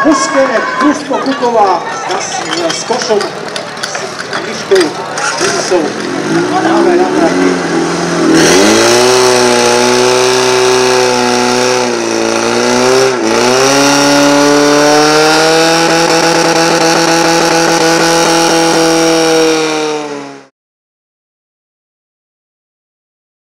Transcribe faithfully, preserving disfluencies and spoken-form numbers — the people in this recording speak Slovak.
mužské družstvo Kuková s košom, s myškou, Denisou. Máme na trati.